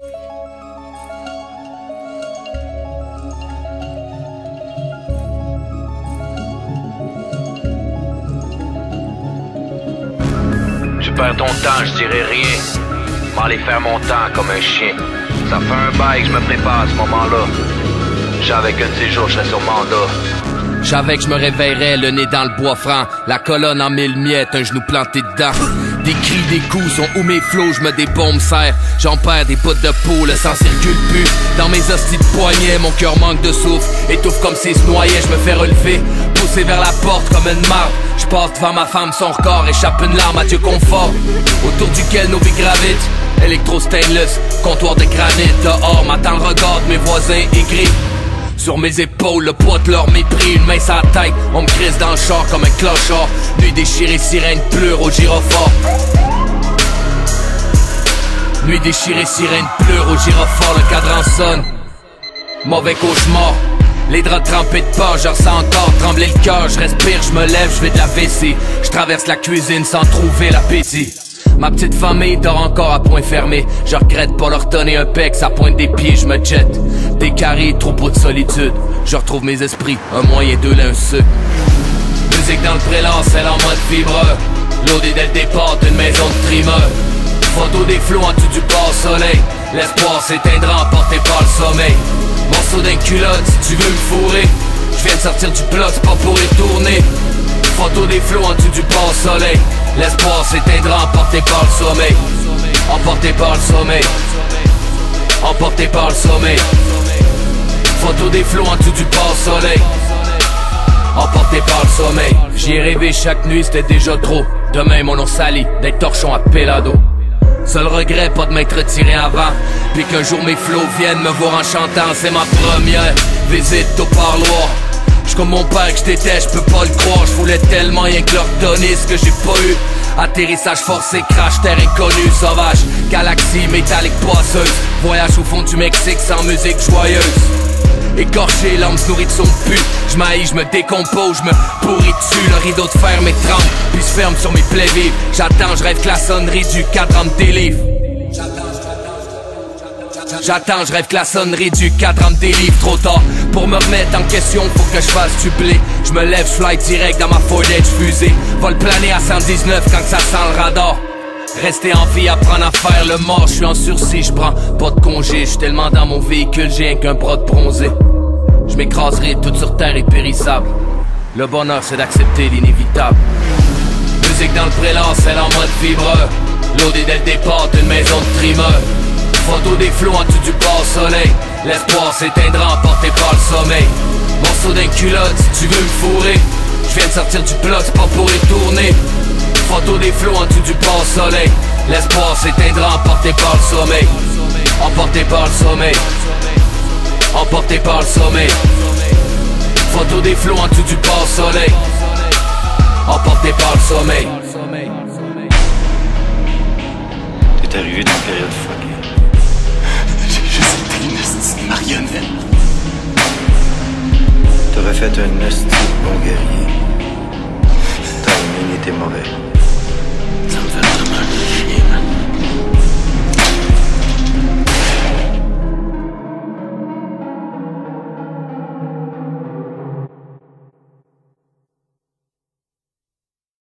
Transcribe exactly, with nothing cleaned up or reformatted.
Tu perds ton temps, je dirais rien. M'aller faire mon temps comme un chien. Ça fait un bail que je me prépare à ce moment-là. J'avais qu'un de ces jours, je serais sur mandat. J'avais que je me réveillerais, le nez dans le bois franc, la colonne en mille miettes, un genou planté dedans. Des cris, des coups sont où mes flots, je me débombe serre. J'en perds des bouts de peau, le sang circule plus. Dans mes hosties de poignets, mon cœur manque de souffle. Étouffe comme s'il se noyait, je me fais relever. Poussé vers la porte comme une marde. Je passe devant ma femme, son corps échappe une larme à Dieu confort. Autour duquel nos vies gravitent. Électro stainless, comptoir de granit. Dehors m'attend le regard de mes voisins aigris. Sur mes épaules, le poids de leur mépris, une main sur la tête, on me crisse dans le char comme un clochard. Nuit déchirée, sirène pleure au gyrophare. Nuit déchirée, sirène pleure au gyrophare, le cadran sonne. Mauvais cauchemar, les draps trempés de pas, je ressens encore trembler le cœur. Je respire, je me lève, je fais de la vessie. Je traverse la cuisine sans trouver l'appétit. Ma petite famille dort encore à point fermé. Je regrette pas leur donner un pec, ça pointe des pieds, je me jette. Des carrés, troupeau de solitude. Je retrouve mes esprits, un moyen de l'un sucre. Musique dans le prélat, celle en mode vibreur. Loadé dès le départ d'une maison de trimeur. Photo des flots en dessous du pare-soleil. L'espoir s'éteindra emporté par le sommeil. Morceau d'un culotte si tu veux me fourrer. Je viens de sortir du plat, c'est pas pour y tourner. Photo des flots en dessous du pare-soleil. L'espoir s'éteindra emporté par le sommeil. Emporté par le sommeil. Emporté par le sommeil. Photo des flots en dessous du pare-soleil. Emporté par le sommeil. J'y ai rêvé chaque nuit, c'était déjà trop. Demain mon nom sali, d'être torchon à pelado. Seul regret, pas de m'être retiré avant. Puis qu'un jour mes flots viennent me voir en chantant. C'est ma première visite au parloir. J'suis comme mon père que j'étais, j'peux pas le croire. J'voulais tellement rien que leur donner ce que j'ai pas eu. Atterrissage forcé, crash, terre inconnue, sauvage. Galaxie métallique poisseuse. Voyage au fond du Mexique sans musique joyeuse. Écorché, l'âme se nourrit de son pu. J'maïs, j'me décompose, j'me pourris dessus. Le rideau de fer m'étrangle, puis se ferme sur mes plaies vives. J'attends, j'rêve que la sonnerie du cadran me délivre. J'attends, je rêve que la sonnerie du cadran me délivre. Trop tard pour me remettre en question, faut que je fasse du blé. Je me lève, fly direct dans ma Ford Edge fusée. Vol planer à cent dix-neuf quand ça sent le radar. Rester en vie, apprendre à faire le mort. Je suis en sursis, je prends pas de congé. Je suis tellement dans mon véhicule, j'ai un qu'un bras de bronzé. Je m'écraserai, tout sur terre est périssable. Le bonheur c'est d'accepter l'inévitable. Musique dans le prélat, celle en mode vibreur. Loadé dès le départ d'une maison de trimeur. Photo des flots en dessous du pare-soleil. L'espoir s'éteindra emporté par le sommeil. Morceau d'un culotte si tu veux me fourrer. Je viens de sortir du plat, c'est pas pour y tourner. Photo des flots en dessous du pare-soleil. L'espoir s'éteindra emporté par le sommeil. Emporté par le sommeil. Emporté par le sommeil. Photo des flots en dessous du pare-soleil. Emporté par le sommeil. T'es arrivé dans une période fuckée. J'ai une esti marionnette. T'aurais fait un esti bon guerrier. Timing était mauvais. Ça me fait vraiment